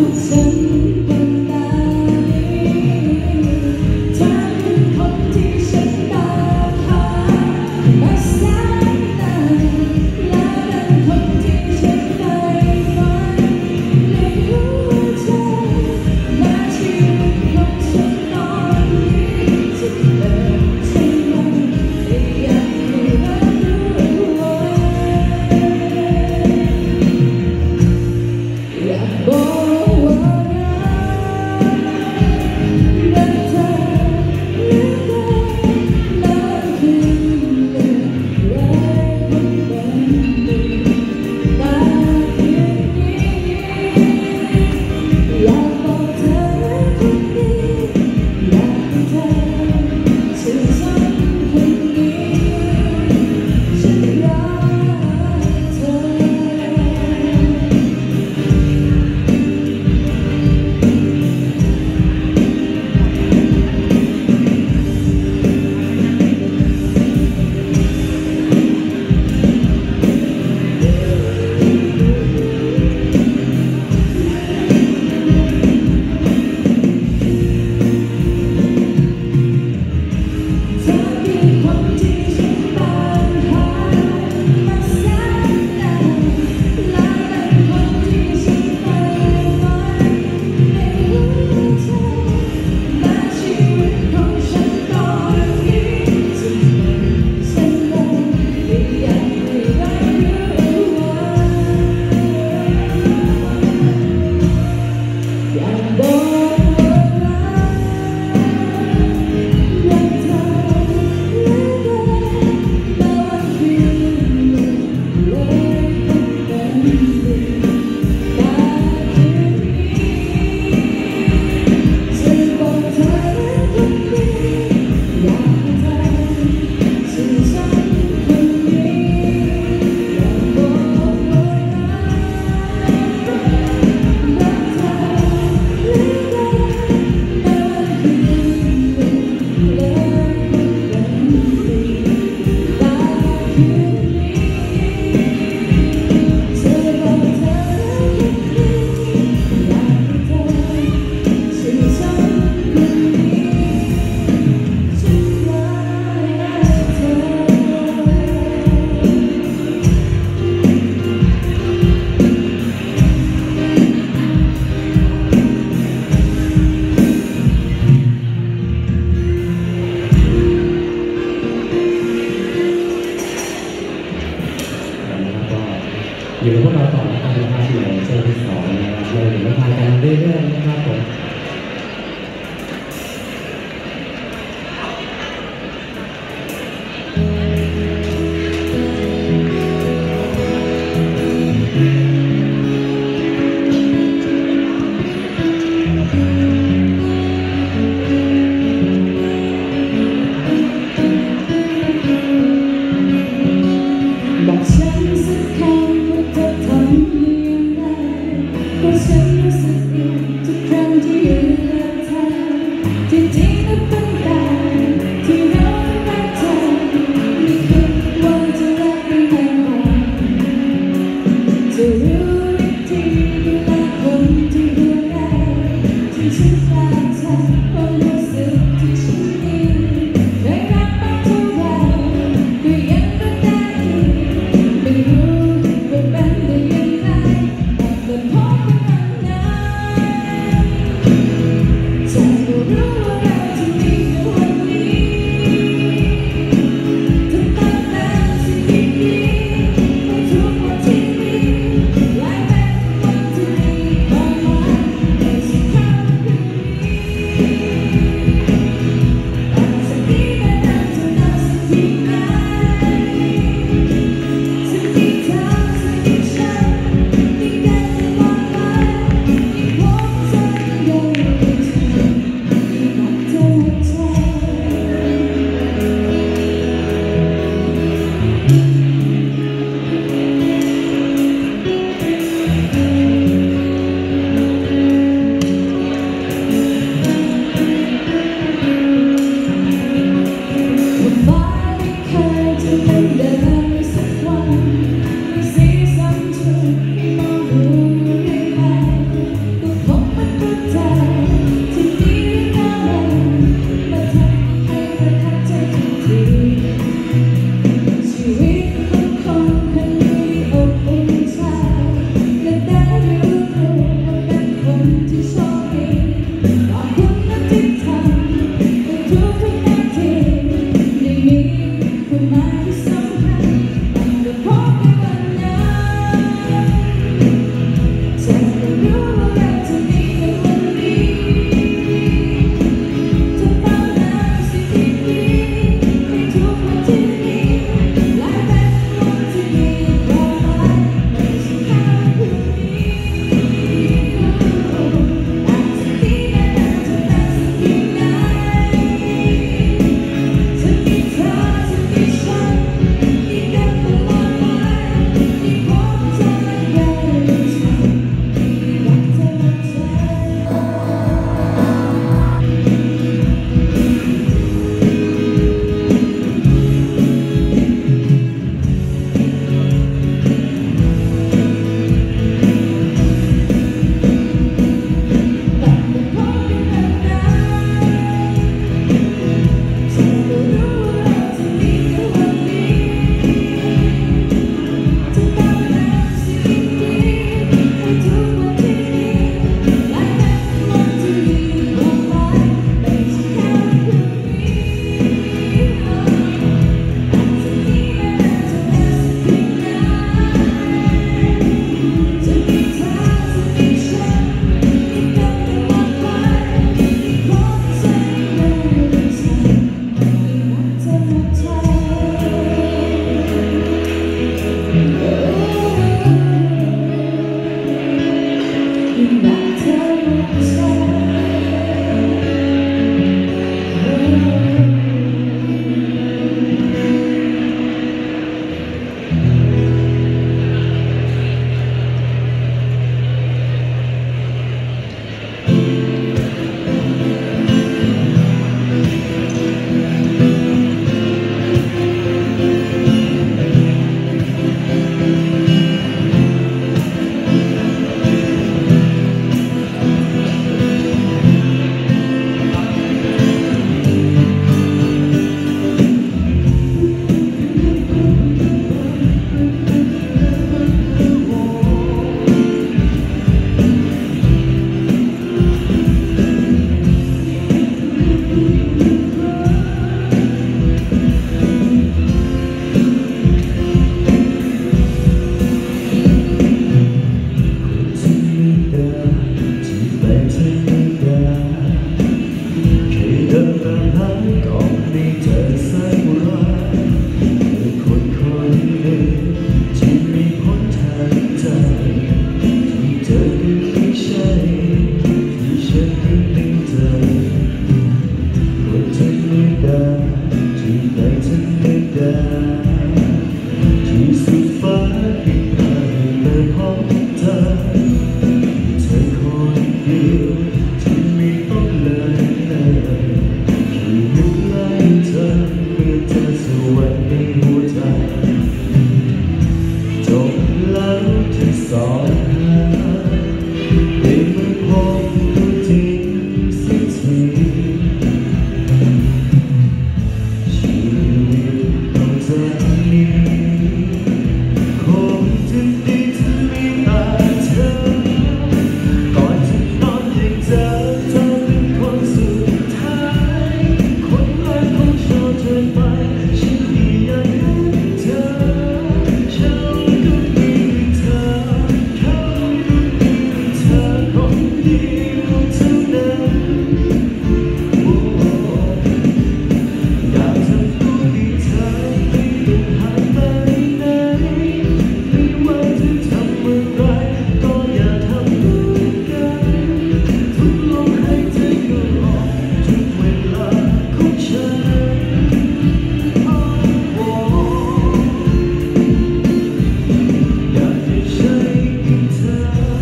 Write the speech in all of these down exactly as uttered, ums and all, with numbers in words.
ฉันเป็นแบบนี้เธอคือคนที่ฉันตามหามาแสนนานและเป็นคนที่ฉันใฝ่ฝันในหัวใจและชีวิตของฉันตอนนี้จะเป็นเช่นไรอยากให้รับรู้ไว้อยากบอกว่าก็ไม่เจอสักวันคือคนคนหนึ่งที่มีพ้นทางใจที่เธอคือไม่ใช่ที่ฉันคือไม่เจอคนที่ไม่ได้ที่ไหนฉันไม่ได้ที่สุดฟ้าที่พาไปพบเธอเธอคนเดียวที่ไม่ต้องเลยเลยที่นึกไล่เธอเมื่อเธอสวรรค์ในหัวใจจบแล้วที่สองหาได้มาพบตัวจริงสักทีชีวิตต้องจากนี้คงจะดีถ้ามีแต่เธอก่อนจะนอนให้เจอเธอเป็นคนสุดท้ายคนแรกของชอบเธอไปฉันไม่อยากให้เธอฉันก็มีเธอเขาก็มีเธอคนเดียวเท่านั้นอยากทำตัวให้เธอไม่ต้องห่างไปไหนไม่ว่าจะทำอะไรก็อย่าทำด้วยกันทุกลมหายใจเข้าออกทุกเวลาของฉันอยากให้ใช้กับเธอ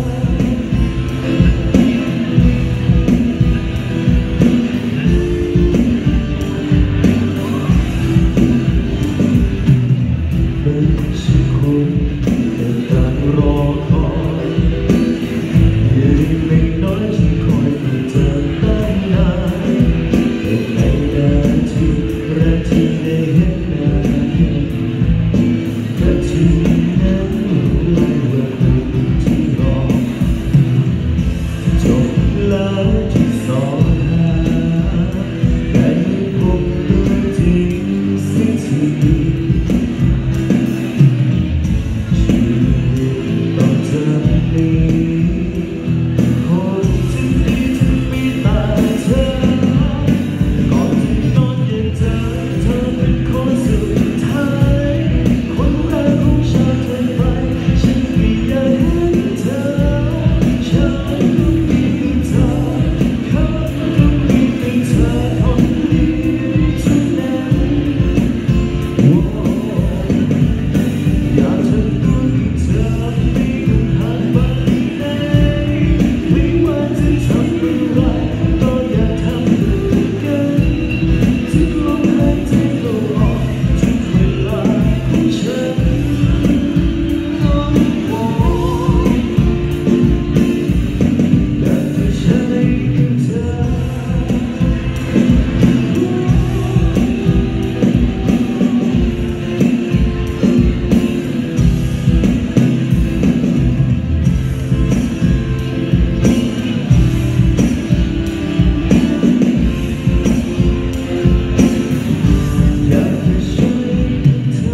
เป็นสักคนแต่ต่างรอคอยยืนไม่น้อยฉันคอยเพื่อเธอตั้งนานแต่ในนาทีแรกที่ได้เห็นหน้านาทีนั้นรู้เลยว่าคนที่รอจบแล้วที่สองหาได้พบตัวจริงสักทีชีวิตต้องจากนี้คงจะดีถ้ามีแต่เธอก่อนจะนอนอย่าเจอเธอเป็นคนสุดท้ายคนแรกของชาติเธอไปฉันไม่อยากให้เธอฉันก็มีเธอเขาก็มีแต่เธอคนเดียวเท่านั้นอยากทำตัวให้เธอไม่ต้องห่างไปไหนไม่ว่าจะทำอะไรก็อย่าทำด้วยกันทุกลมหายใจเข้าออกทุกเวลาของฉันอยากจะใช้กับเธออยากจะใช้กับเธ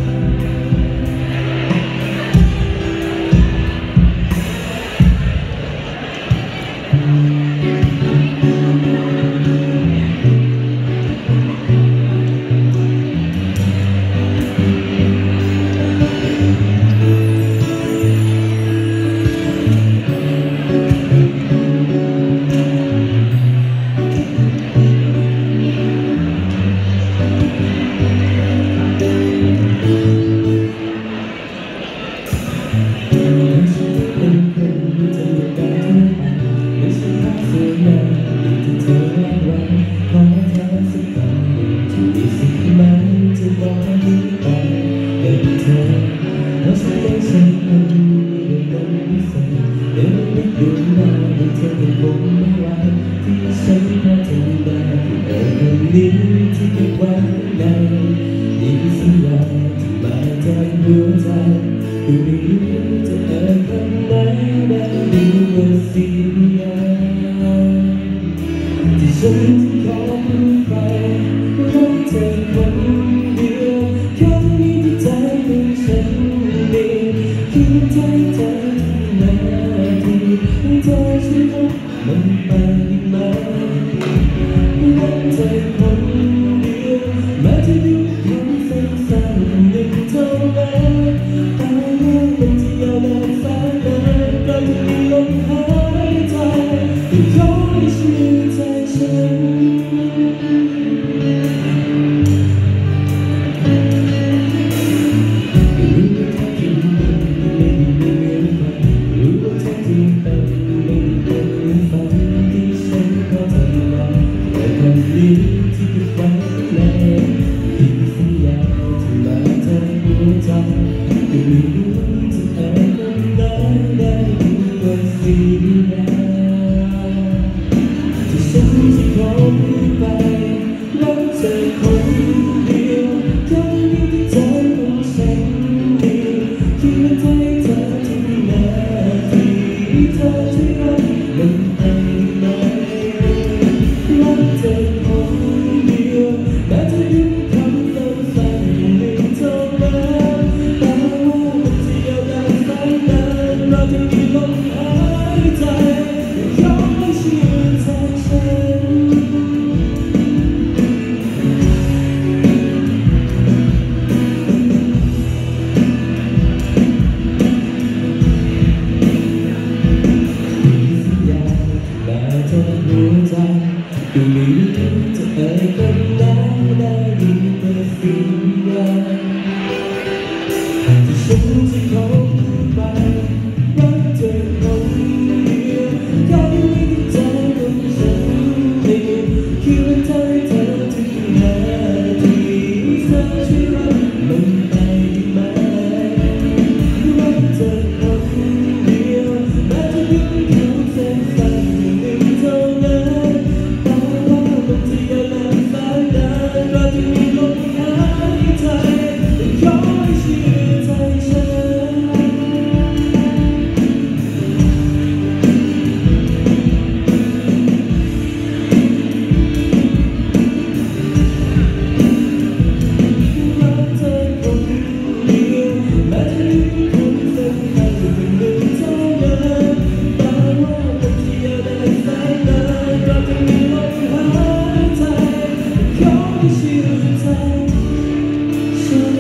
เป็นคนที่จะอยู่กันไม่ใช่ภาพสวยงามที่เธอวาดไว้ขอให้เธอสักครั้งหนึ่งที่มีสิ่งไหมจะบอกให้ดีไปกับเธอเราสองคนสักคนด้วยกันพิเศษเดินไม่เดินหน้าให้เธอเป็นผมไม่ไหวที่ฉันพอทำได้แต่คนนี้ที่เก็บไว้ในนี่คือสัญญาที่มาจากหัวใจคือไม่รู้จะเอ่ยคำไหนได้ดีกว่าสิ่งอย่างที่ฉันจะขอพูดไปรักเธอคนเดียวแค่นี้ที่ใจของฉันเองคิดใจเธอนาทีเธอฉันรักมันไปไหมรักเธอคนผมไปรักเธอคนเดียวครั้งนี้ที่ใจของฉันดีคิดว่าเธอให้เธอทุกนาทีเธอช่วยรับมันให้ไหมรักเธอคนเดียวแม้จะยิ้มคำสั้นๆหนึ่งเท่านั้นแต่ว่ามันจะยาวนานแสนนานเราจะมีลมหายใจยอมให้ชีวิตใจฉันแต่เธอรู้ใจดูไม่รู้จะเอ่ยกันแล้วได้ยินแต่เสียงที่ฉันจะเข้าไปรักเธอคนเดียวแค่นี้ที่ใจของฉันดีคิดว่าเธอให้เธอทุกนาทีเธอช่วยรับมันไปไหมรักเธอคนเดียวแม้จะยิ้มแค่เส้นสั้นหนึ่งเท่านั้นแต่ว่ามันจะยาวนานแสนนานเราจะมีลมหายใจขอให้เชื่อใจฉันรักเธอคนเดียวแม้จะยิ้มแค่เส้นสั้นหนึ่งเท่านั้นแต่ว่ามันจะยาวนานแสนนานเราจะมีลมหายใจขอให้เชื่อใจฉัน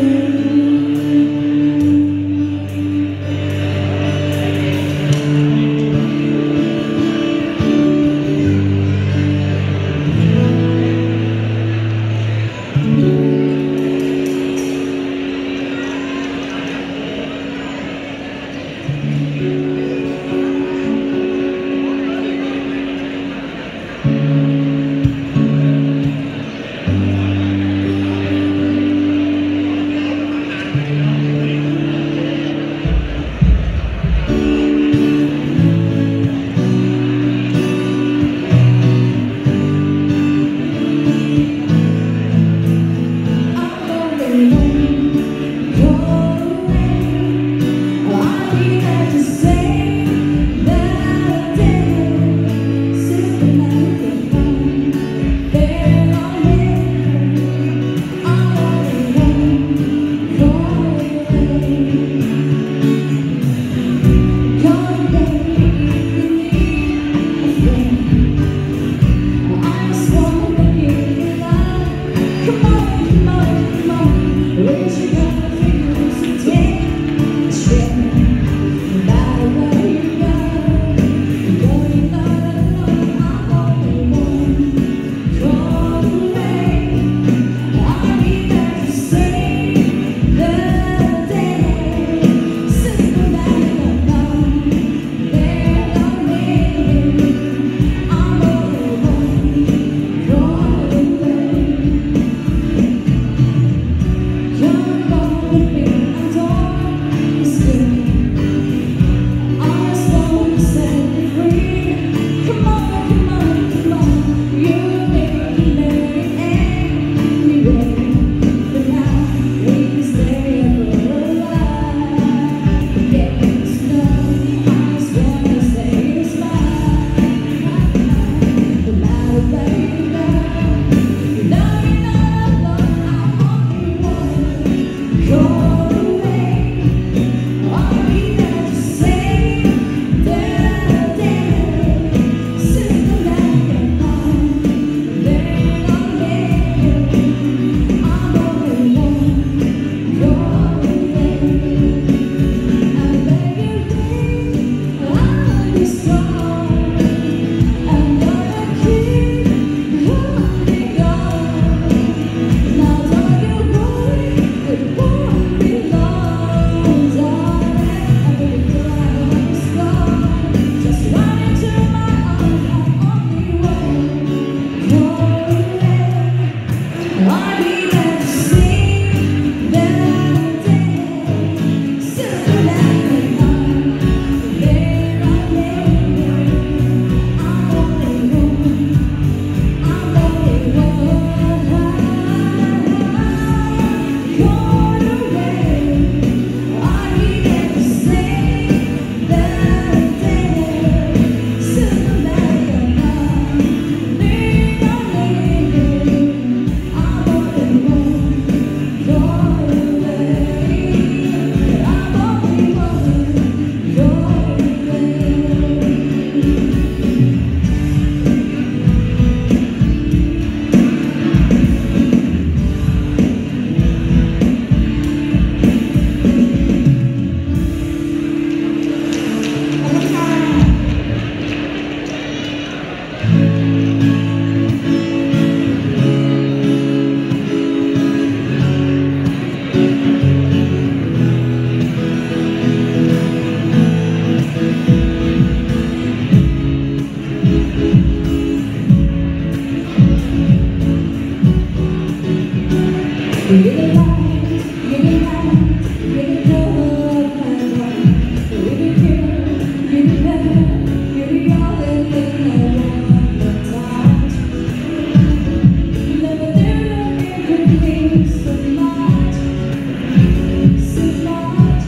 I You're the light, you're the light, you're the color of my life. You're the cure, you're the better, you're the only thing I want to touch. Love and everything so much, so much.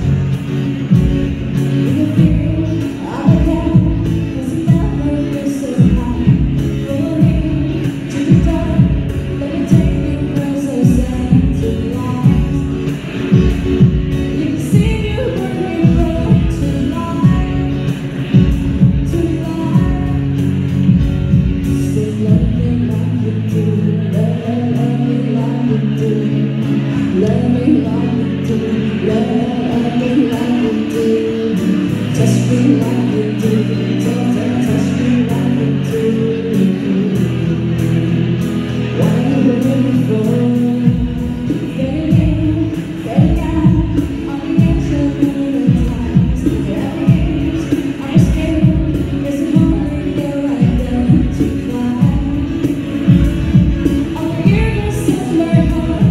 You feel all I got, 'cause it never feels so high. From here to the top, let me take you closer. Love me like you do, love me like you do, touch me like you do, touch, touch me like you do. What are you waiting for? Getting in, getting out, on the edge of the times. Every inch on the scale is a moment that I identify. All the years of my heart.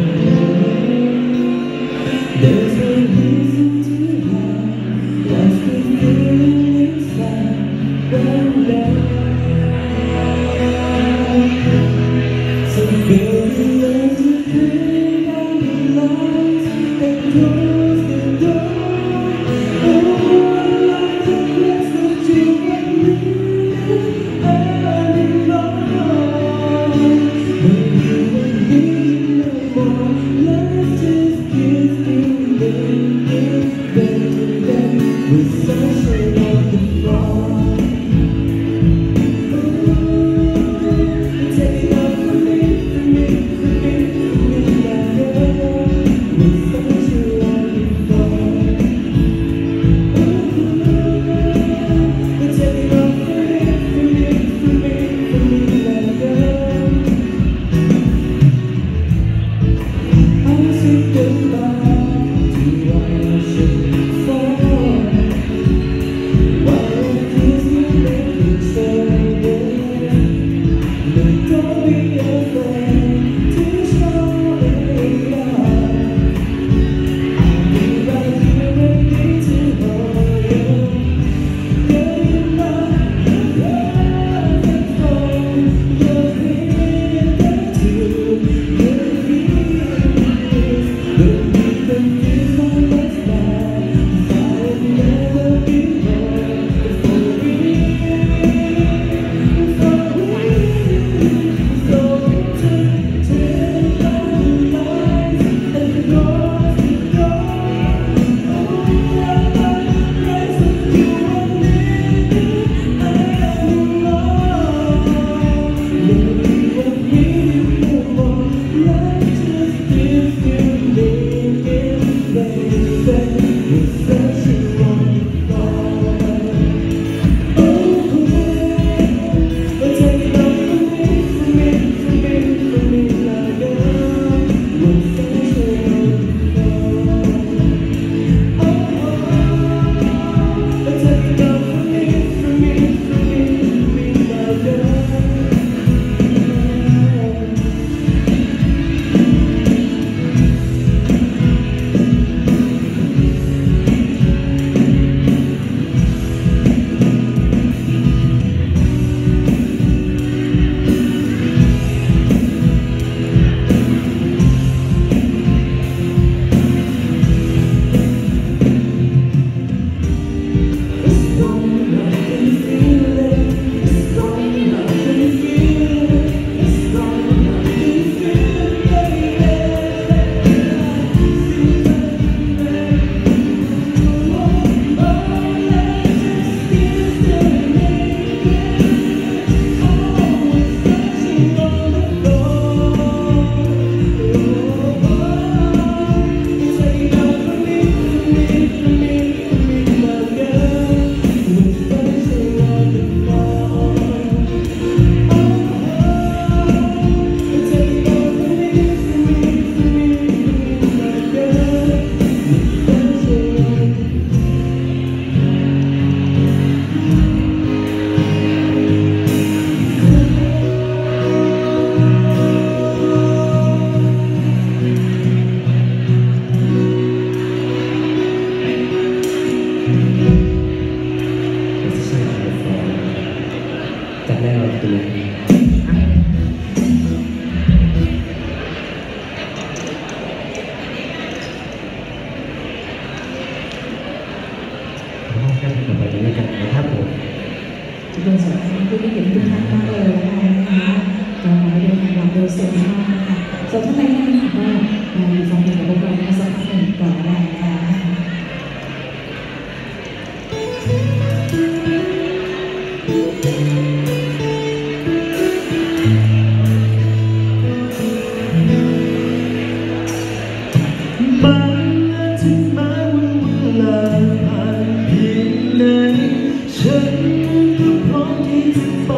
There's no reason to hide. What's the feeling inside? Well, so baby, learn to bring down the lights and close the door. Oh, I like the place that you and me anymore. When you and me no more, let's just kiss me, baby, baby, with sunshine on the floor.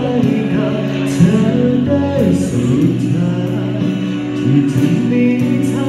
Sudah di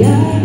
อยาก